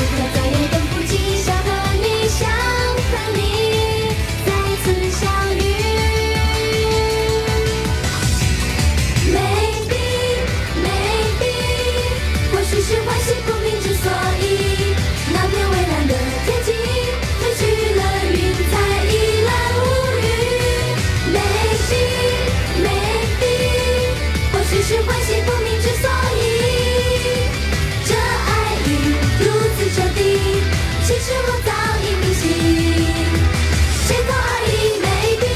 可再也等不及，想和你，想和你再次相遇。Maybe maybe， 或许是欢喜不明之所以，那片蔚蓝的天际褪去了云彩，一览无余。Maybe maybe， 或许是欢喜不明之所以，这爱已如此彻底，其实我早已明晰，借口而已。Maybe。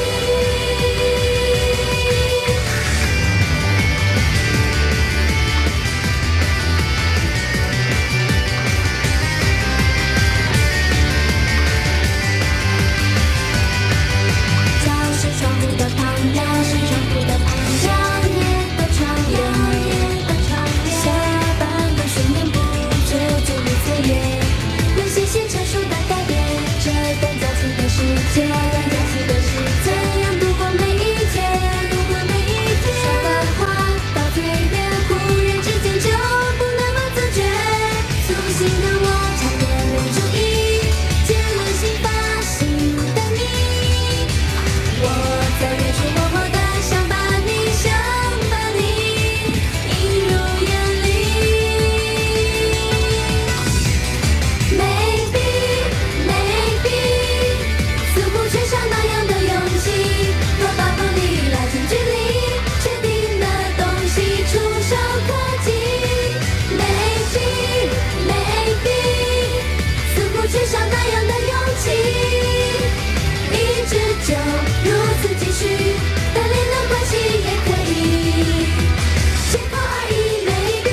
教室窗户的旁，教室窗户的旁，摇曳的窗帘，下班的睡眠不知就如此夜，有些些成熟的改变，这段假期的世界，怎样度过每一天？说的话到嘴边，忽然之间就不那么自觉，粗心的我差点没注意，渐冷心发心的你。我在远处默默地想把你，想把你映入眼里。Maybe maybe， 似乎缺少那样的勇气，若把锋利拉近距离，确定的东西触手可及。Maybe maybe， 似乎缺少那样的勇气，一直就如此继续，单恋的关系也可以，借口而已。Maybe。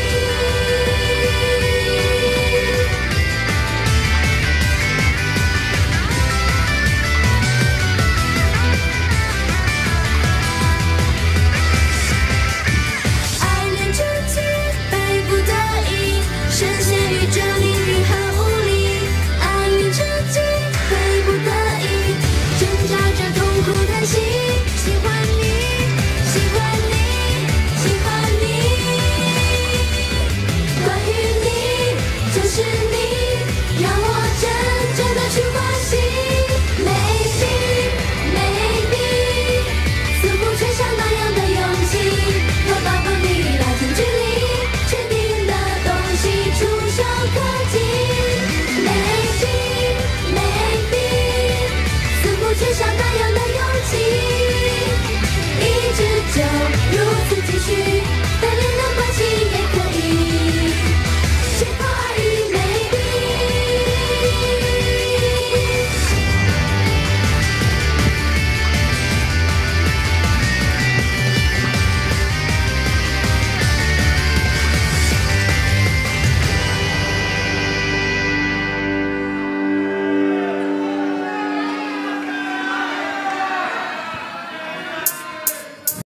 爱恋着急，被不得已，深陷于这淋雨和无力。爱恋着急，被不得已，挣扎着痛苦叹息。喜欢你，喜欢你，喜欢你。关于你，就是你，让我真